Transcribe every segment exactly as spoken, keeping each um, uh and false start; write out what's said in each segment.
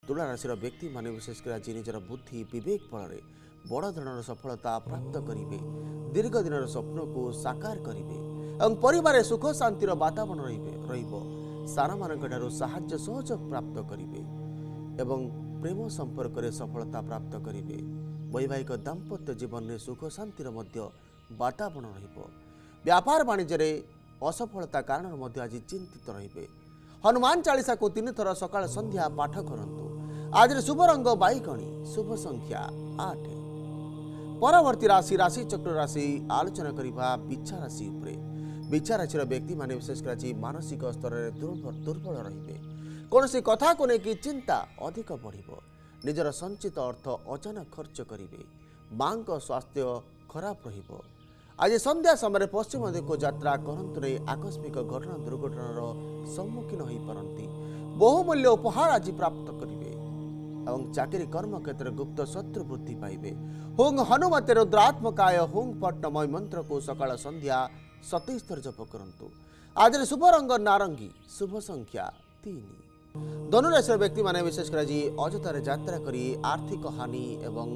तुला राशि व्यक्ति मान विशेषकर आज निजर बुद्धि विवेक बल बड़ धरण सफलता प्राप्त करेंगे। दीर्घ दिन स्वप्न को साकार करेंगे और परिवार सुख शांतिर वातावरण सान मान साहाय्य सहयोग प्राप्त करेंगे एवं प्रेम संपर्क में सफलता प्राप्त करेंगे। वैवाहिक दाम्पत्य जीवन में सुख शांतिर वातावरण रहिबो। व्यापार वाणिज्य असफलता कारण आज चिंतित रहिबे। हनुमान चालीसा को तीन थर सकाळ संध्या पाठ करंतु। आज शुभ रंग बाईगणी, शुभ संख्या आठ। परवर्ती राशि राशि चक्र राशि आलोचना करिबा बिच्छा राशि उपरे। बिच्छा राशि व्यक्ति माने विशेषकर आज मानसिक स्तर में दुर्बल दुर्बल रहिबे। कोनोसी कथा को लेकिन चिंता अधिक बढ़िबो। निजर संचित अर्थ अचानक खर्च करेंगे। मां को स्वास्थ्य खराब रहिबो। आज संध्या समय पश्चिम दिग को यात्रा करंतु नहीं आकस्मिक घटना दुर्घटनार सम्मुखीन हो पारती। बहुमूल्य उपहार आज प्राप्त करेंगे और चाकरी कर्म क्षेत्र गुप्त शत्रु वृद्धि पाइबे। हुंग हनुमते रुद्रात्मकाय हुंग पट्टमय मंत्र को सकाळ संध्या सतैश थर जप करंतु। आज शुभ रंग नारंगी, शुभ संख्या तीन। धनुराशि व्यक्ति माने विशेषकर आज अजतार यात्रा करी आर्थिक हानि एवं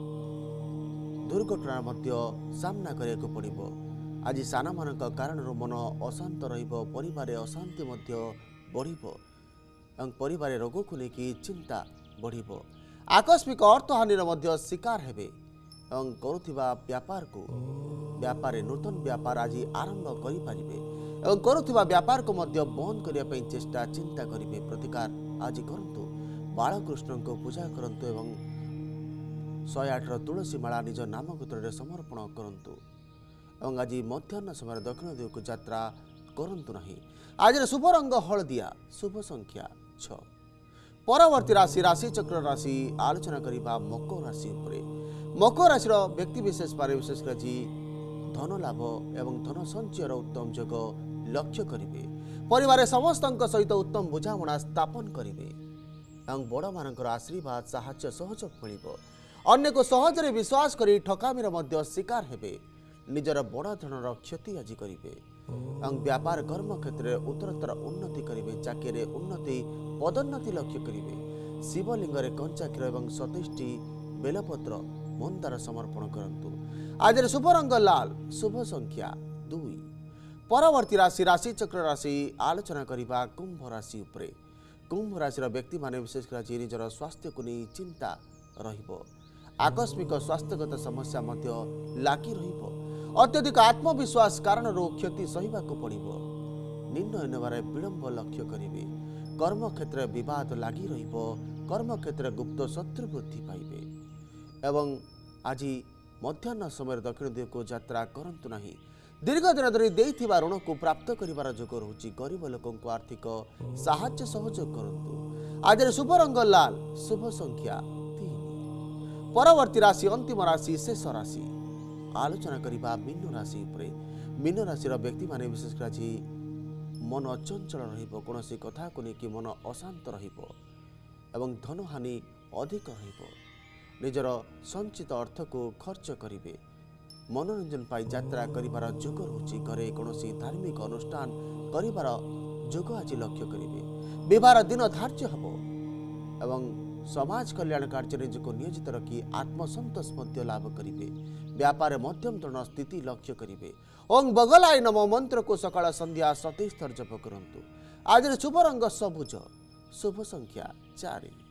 दुर्घटना सामना करने पड़ो। आज सान मान कारण मन अशांत रहिबो। परिवार अशांति बढ़िबो और परिवार रोग को लेकिन चिंता बढ़िबो। आकस्मिक अर्थहानि शिकार हेबे और करुथिबा व्यापार को व्यापार नूतन व्यापार आज आरंभ करि परिबे और करुथिबा व्यापार को मध्य बंद करने पर चेष्टा चिंता करेंगे। प्रतिकार आज करंतु। बालकृष्ण को पूजा करंतु एवं सौ आठ तुलसी माला निज नाम गोत्र समर्पण करंतु और आज मध्याह्न समय दक्षिण दिग को यात्रा करंतु नहीं। आज शुभ रंग हलदिया, शुभ संख्या छ। परवर्ती राशि राशि चक्र राशि आलोचना करिबा मकर राशि उपरे। मकर राशि व्यक्ति विशेष पर विशेषकर आज धन लाभ एवं धन संचयर उत्तम योग लक्ष्य करेंगे। परिवार समस्त सहित उत्तम बुझामणा स्थापन करेंगे और बड़ मान आशीर्वाद साहाय्य सहयोग मिलिबो। अन्य को सहजरे विश्वास करी ठकामीर मध्य शिकार हेबे। निजर बड़ धनर क्षति आज करेंगे और व्यापार कर्म क्षेत्र में उत्तरोत्तर उन्नति करेंगे। चाकरी उन्नति पदोन्नति लक्ष्य करेंगे। शिवलिंग कंचा क्षीर और सतैष्टि बेलपत्र मंदार समर्पण करंतु। आज शुभ रंग लाल, शुभ संख्या दुई। परवर्ती राशि राशि चक्र राशि आलोचना करिबा कुंभ राशि उपरे। कुंभ राशि व्यक्ति माने विशेषकर आज निजर स्वास्थ्य को नहीं चिंता रहिबो। आकस्मिक स्वास्थ्यगत समस्या मध्य लागी रहिबो। अत्यधिक आत्मविश्वास कारण क्षति सहिबाकु पड़िबो। निर्णय नेबारे विलंब लक्ष्य करेंगे। कर्म क्षेत्र विवाद लागी रहिबो। कर्म क्षेत्र गुप्त शत्रु वृद्धि पाइबे एवं आज मध्याह्न समय दक्षिण दिग को यात्रा करंतु नहीं। दीर्घ दिन धरी देइथिबा ऋण को प्राप्त करिवार योग रहुछि। गरीब लोकों को आर्थिक साहाय्य सहयोग करंतु। आज शुभ रंग लाल, शुभ संख्या तीन। परवर्ती राशि अंतिम राशि शेष राशि आलोचना करिबा मीन राशि उपरे। मीन राशि व्यक्ति माने विशेषकर आज मन चंचल रहिबो। कोनोसी कथा को लेकिन मन अशांत रहिबो एवं धन हानि अधिक रहिबो। निजर संचित अर्थ को खर्च करेंगे। मनोरंजन पाई यात्रा करिबार योग रहुछि। घरे कोनोसी धार्मिक अनुष्ठान करिबार योग आज लक्ष्य करेंगे। विवाह दिन धार्य हबो एवं समाज कल्याण कार्य निजको नियोजित रखी आत्मसंतोष मध्य लाभ करेंगे। व्यापार मध्यम धरण स्थिति लक्ष्य करेंगे। ओं बगलाय नमो मंत्र को सकाळ संध्या सतैश थर जप करंतु। आज शुभ रंग सबुज, शुभ संख्या चार।